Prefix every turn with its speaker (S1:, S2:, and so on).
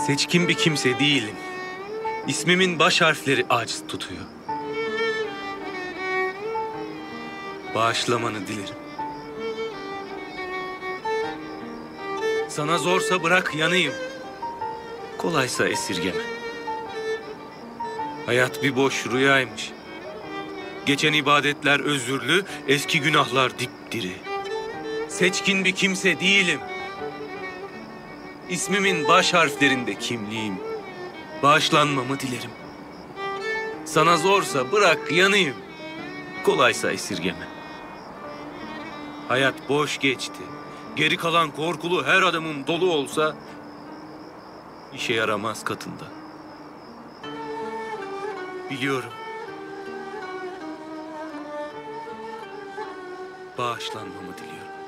S1: Seçkin bir kimse değilim. İsmimin baş harfleri aciz tutuyor. Bağışlamanı dilerim. Sana zorsa bırak yanayım. Kolaysa esirgeme. Hayat bir boş rüyaymış. Geçen ibadetler özürlü, eski günahlar dipdiri. Seçkin bir kimse değilim. İsmimin baş harflerinde kimliğim. Bağışlanmamı dilerim. Sana zorsa bırak yanayım. Kolaysa esirgeme. Hayat boş geçti. Geri kalan korkulu her adamım dolu olsa işe yaramaz katında. Biliyorum. Bağışlanmamı diliyorum.